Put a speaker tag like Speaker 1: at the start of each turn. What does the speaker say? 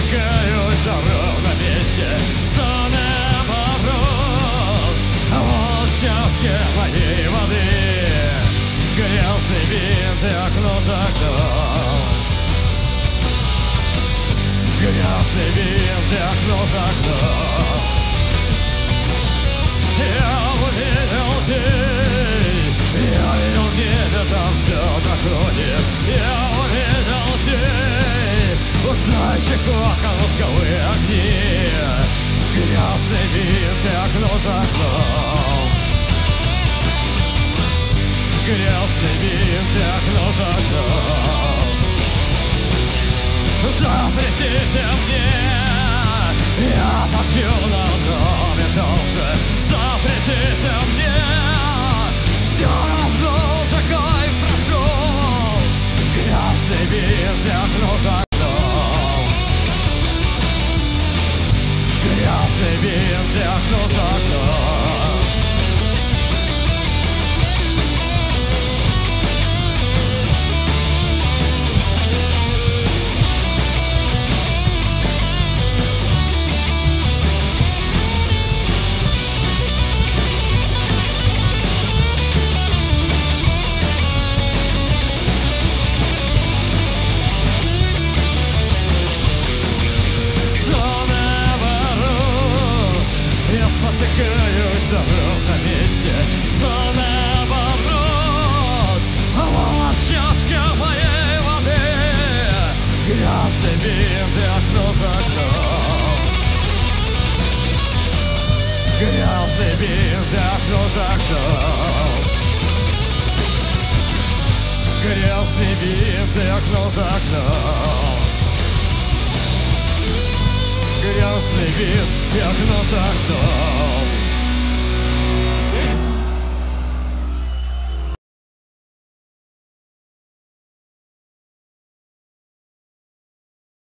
Speaker 1: спотыкаюсь на ровном месте. Сон оборот, а вот в чашке моей воды грязный винт и окно за окном. Грязный винт и окно за окном. Я увидел день, я видел где-то там кто-то ходит. Я увидел день, узнающих окон восковые огни. Грязный винт и окно за окном. Грязный винт и окно за окном. Запретите мне, я хочу на одном и том же. Запретите мне, все равно же кайф прошел. Грязный винт и окно за окном. Грязный винт и окно за окном. Спотыкаюсь на ровном месте. Сон оборот, а вот чашка моей воды. Грязный винт и окно за окном. Грязный винт и окно за окном. Грязный винт и окно за окном. Грязный вид и окно за окном.